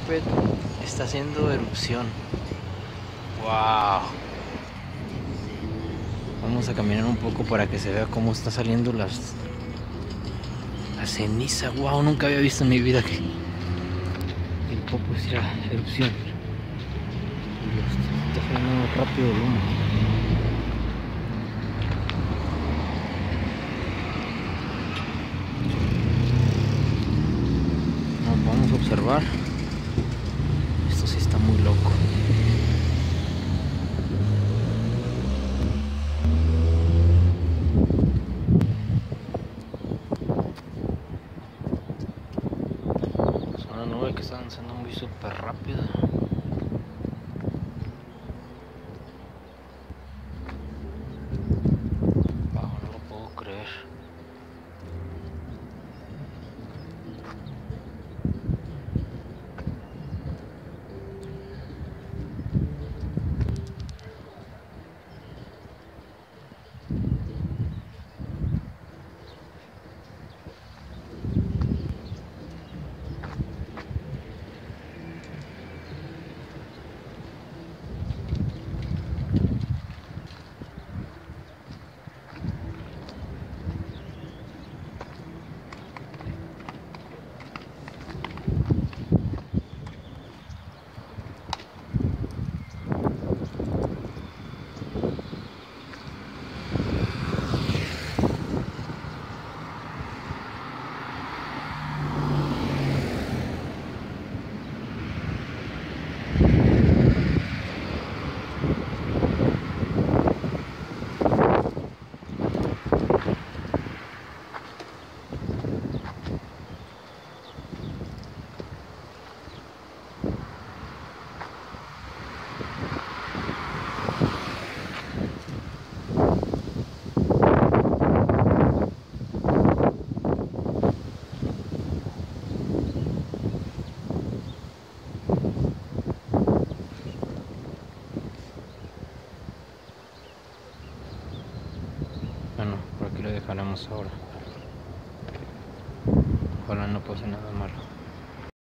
Popocatépetl está haciendo erupción. Wow. Vamos a caminar un poco para que se vea cómo está saliendo la ceniza. Wow, nunca había visto en mi vida que el Popo hiciera erupción. Y está saliendo muy rápido el humo. Nos vamos a observar. Esto sí está muy loco. Es una nube que está avanzando muy súper rápido. Wow, no lo puedo creer. Bueno, por aquí lo dejaremos ahora. Ojalá no pase nada malo.